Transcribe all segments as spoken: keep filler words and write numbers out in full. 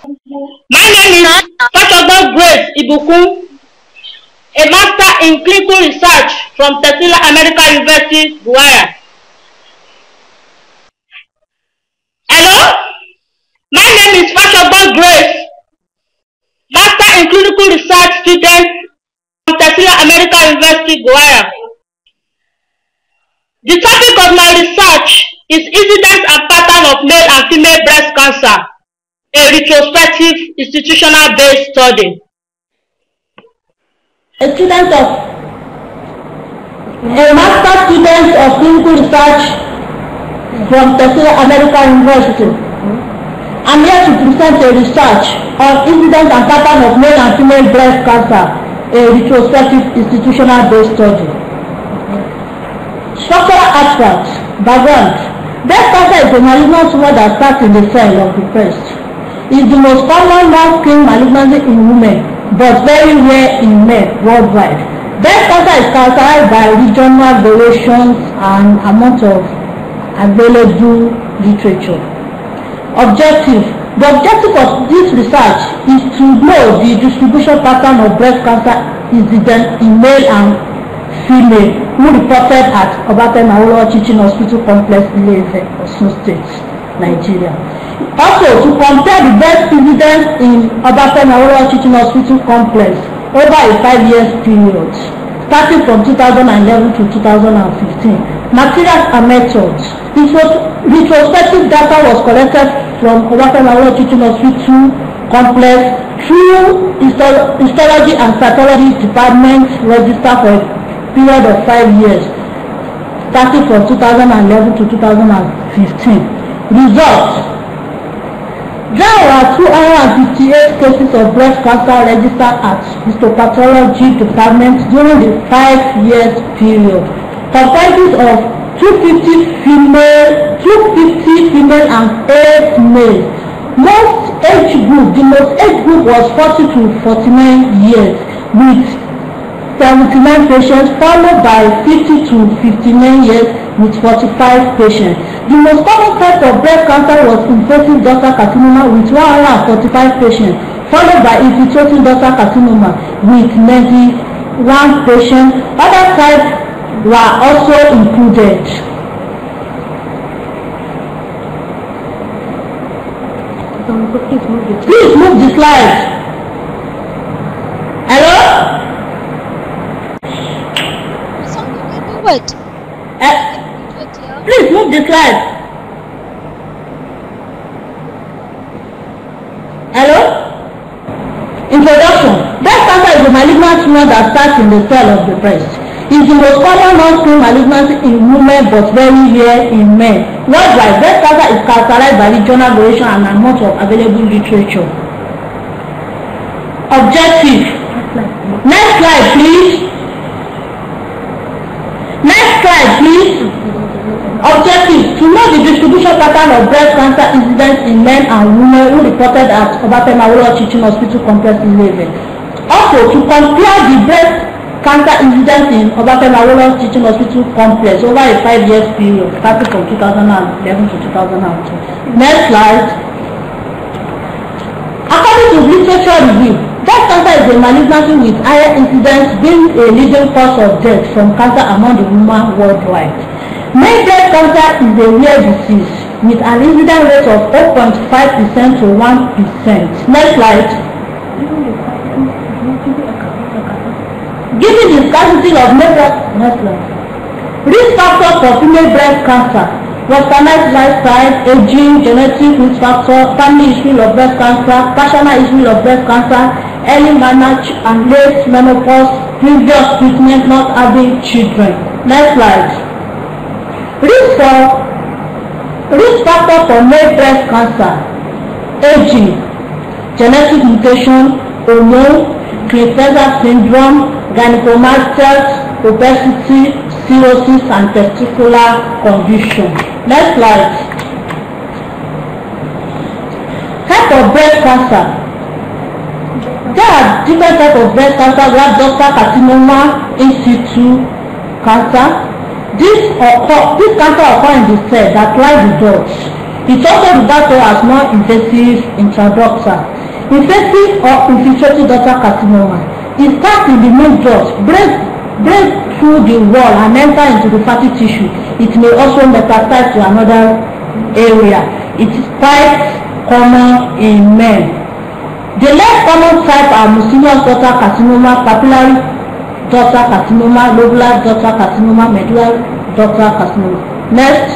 My name is Fashogbon Grace Ibukun, a master in clinical research from Tesila American University, Buhari. Hello? My name is Fashogbon Grace, master in clinical research student from Tesila American University, Buhari. The topic of my research is incidence and pattern of male and female breast cancer, a retrospective institutional based study. A student of a master student of clinical research from Tesila American University. I'm here to present a research on incidence and pattern of male and female breast cancer, a retrospective institutional based study. Structural abstract. Background. Breast cancer is a malignant tumor that starts in the cell of the breast. It is the most common non-skin malignancy in women, but very rare in men worldwide. Breast cancer is characterized by regional variations and amount of available literature. Objective. The objective of this research is to know the distribution pattern of breast cancer incidence in male and female who reported at Obatema Awolowo Teaching Hospital Complex, Ile-Ife, Osun State, Nigeria. Also, to compare the breast incidence in Obatema Awolowo Teaching Hospital Complex over a five years period, starting from two thousand eleven to two thousand fifteen. Materials and methods. Retrospective data was collected from Obatema Awolowo Teaching Hospital Complex through histology and cytology department register for a period of five years, starting from two thousand eleven to two thousand fifteen. Results. There were two hundred fifty-eight cases of breast cancer registered at histopathology department during the five years period, comprised of two hundred fifty female, two hundred fifty female and eight male. Most age group, the most age group was forty to forty-nine years, with seventy-nine patients, followed by fifty to fifty-nine years with forty-five patients. The most common type of breast cancer was invasive ductal carcinoma with one hundred forty-five patients, followed by infiltrating ductal carcinoma with ninety-one patients. Other types were also included. Please move the slide. Hello? What? Uh, please move the slide. Hello? Introduction. Breast cancer is a malignant tumor that starts in the cell of the breast. It is the most common non-skin malignancy in women but very rare in men. Worldwide, breast cancer is characterized by regional variation and amount of available literature. Objective. Next slide, please. Next slide, please. Objective: to know the distribution pattern of breast cancer incidence in men and women who reported at Obatema Awolowo Teaching Hospital Complex, Ile-Ife. Also, to compare the breast cancer incidence in Obatema Awolowo Teaching Hospital Complex over a five years period, starting from two thousand eleven to two thousand two. Next slide. According to literature review, breast cancer is a malignancy with higher incidence, being a leading cause of death from cancer among the women worldwide. Male breast cancer is a rare disease with an incidence rate of zero point five percent to one percent. Next slide. Given the scarcity of male breast cancer, risk factors for female breast cancer: westernized lifestyle, aging, genetic risk factor, family history of breast cancer, personal history of breast cancer, early marriage and late menopause, previous treatment, not having children. Next slide. Risk for risk factor for male breast cancer: aging, genetic mutation, hormone, Klinefelter syndrome, gynecomastia, obesity, cirrhosis, and testicular condition. Next slide. Type of breast cancer. There are different types of breast cancer. We have ductal carcinoma, in situ cancer. This occur, this cancer occurs in the cell that line the duct. It also refers to as non-invasive intraductal. Invasive or infiltrating ductal carcinoma. It starts in the main duct, break, break through the wall and enter into the fatty tissue. It may also metastasize to another area. It is quite common in men. The less common type are mucinous ductal carcinoma, papillary ductal carcinoma, lobular ductal carcinoma, medullary ductal carcinoma. Next.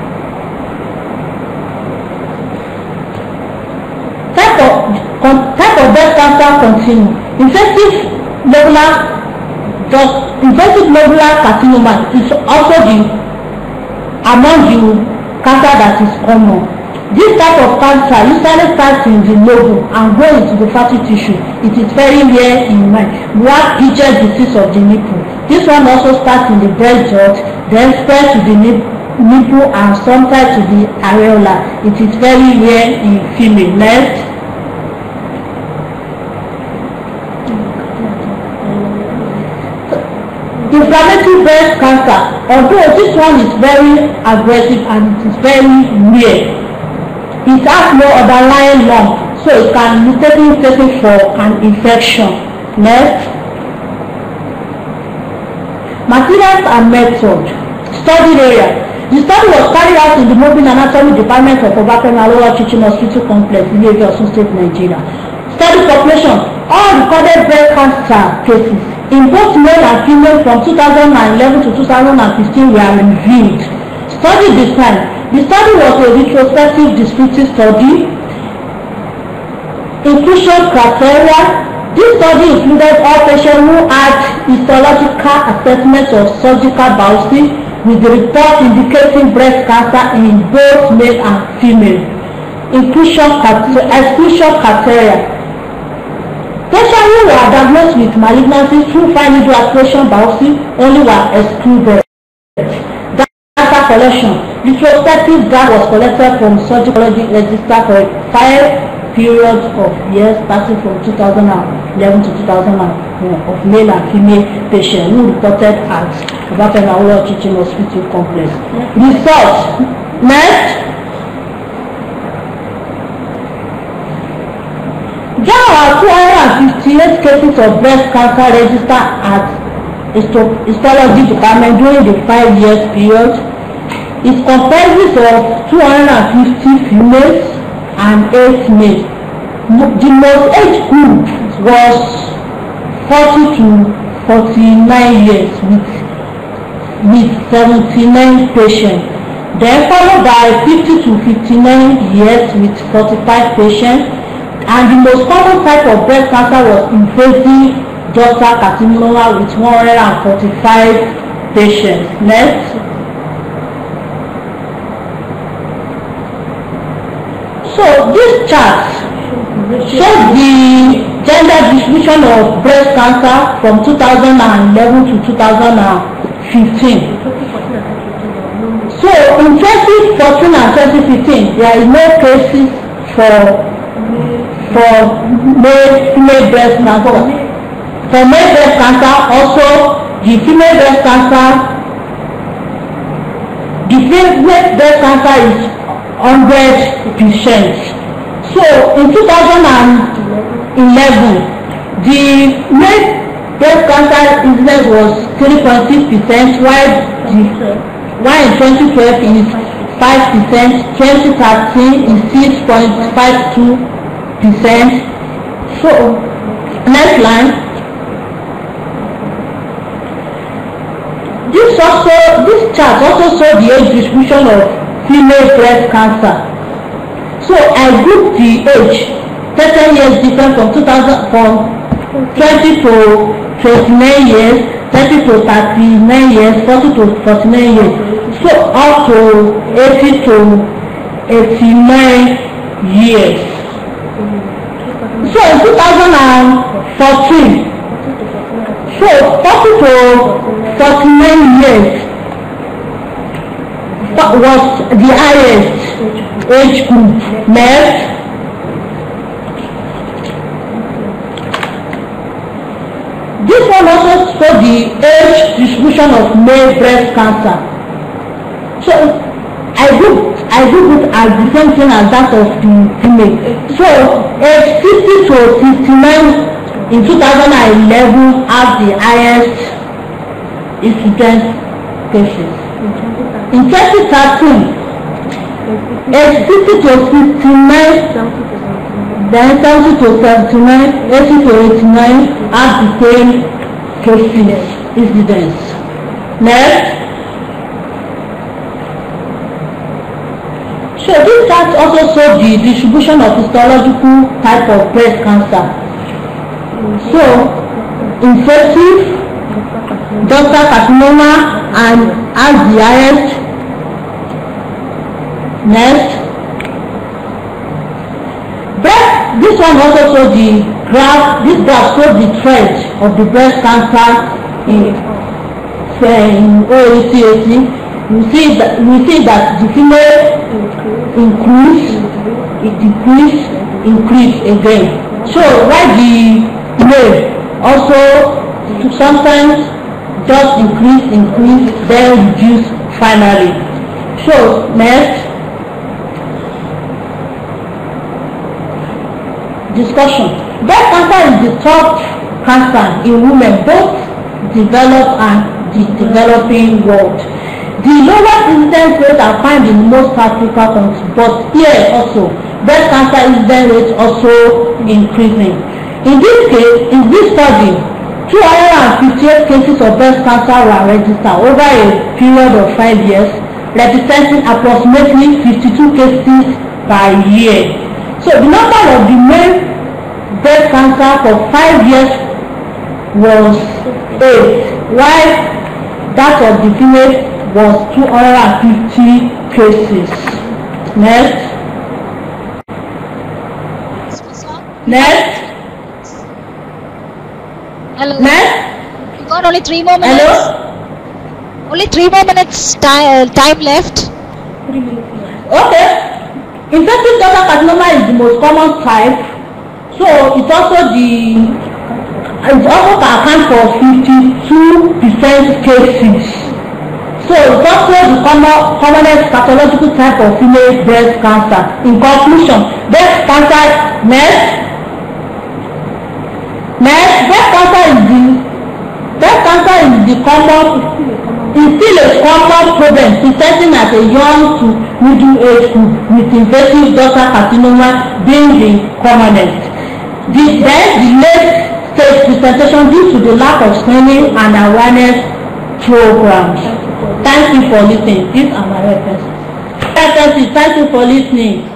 Type of, type of breast cancer continue. Invasive lobular duct, invasive lobular carcinoma is also the among the cancer that is common. This type of cancer usually starts in the lobule and goes into the fatty tissue. It is very rare in men. We have Paget disease of the nipple. This one also starts in the breast duct, then spreads to the nipple and sometimes to the areola. It is very rare in female. Next. Inflammatory breast cancer. Although this one is very aggressive and it is very rare, it has no underlying lump, so it can mistakenly taken for an infection. Next. Materials and method. Study area. The study was carried out in the Mobile Anatomy Department of Obafemi Awolowo Teaching Hospital Complex in Osun State, Nigeria. Study population. All recorded breast cancer cases in both male and female from two thousand eleven to two thousand fifteen were reviewed. Study design. The study was a retrospective descriptive study. Inclusion criteria. This study included all patients who had histological assessment of surgical biopsy with the report indicating breast cancer in both male and female. Inclusion exclusion criteria. Patients who were diagnosed with malignancy through fine needle aspiration biopsy only were excluded. Data collection. Retrospective data was collected from surgicology register for a five period of years starting from two thousand eleven to two thousand one of male and female patients who reported at Obafemi Awolowo Teaching Hospital Complex. Results. Next. There are two hundred fifty-eight cases of breast cancer registered at histology department during the five years period. It comprises of two hundred fifty females and eight males. The most age group was forty to forty-nine years with, with seventy-nine patients. Then followed by fifty to fifty-nine years with forty-five patients. And the most common type of breast cancer was invasive ductal carcinoma with one hundred forty-five patients. Next. So this chart shows the gender distribution of breast cancer from two thousand eleven to two thousand fifteen. So in twenty fourteen and twenty fifteen, there is no cases for for male female breast cancer. For male breast cancer, also the female breast cancer, the female breast cancer is one hundred percent. So in two thousand eleven, the male breast cancer incidence was three point six percent, while the while in twenty twelve is five percent, twenty thirteen is six point five two percent. So next line. This also this chart also shows the age distribution of female breast cancer. So I grouped the age thirty years different from two thousand from twenty to twenty-nine years, thirty to thirty-nine years, forty to forty-nine years. So up to eighty to eighty-nine years. So in two thousand fourteen, so forty to forty-nine years was the highest age group. Next. This one also shows the age distribution of male breast cancer. So I grouped I I do it as the same thing as that of the female. So age fifty to sixty-nine in two thousand eleven have the highest incidence cases. In twenty thirteen, age fifty to sixty-nine, then seventy to seventy-nine, eighty to eighty-nine have the same cases incidence. Next. So this chart also shows the distribution of histological type of breast cancer. So invasive, ductal carcinoma, and has the highest. Next, breast. This one also shows the graph. This graph shows the trend of the breast cancer in, in O A C A C. We see that we see that the female increase, it decrease, increase again. So while the male also sometimes just increase, increase, then reduce finally. So next discussion. Breast cancer is the top cancer in women, both developed and the developing world. The lowest incidence rates are found in most African countries, but here also, breast cancer incidence rate also increasing. In this case, in this study, two hundred fifty-eight cases of breast cancer were registered over a period of five years, representing approximately fifty-two cases per year. So the number of the male breast cancer for five years was eight, while that of the female was two hundred fifty cases. Next. Next. Hello. Next. You got only three more minutes. Hello. Only three more minutes time time left. Okay. Invasive ductal carcinoma is the most common type. So it's also the it also can account for fifty-two percent cases. So it's also the common, commonest pathological type of female breast cancer. In conclusion, breast cancer next. Next, breast cancer is the breast cancer is the common is still a common problem presenting at a young to middle age group, with invasive ductal carcinoma being the commonest. The, then the late stage presentation due to the lack of screening and awareness programs. Thank you for listening. These are my references. Thank you for listening.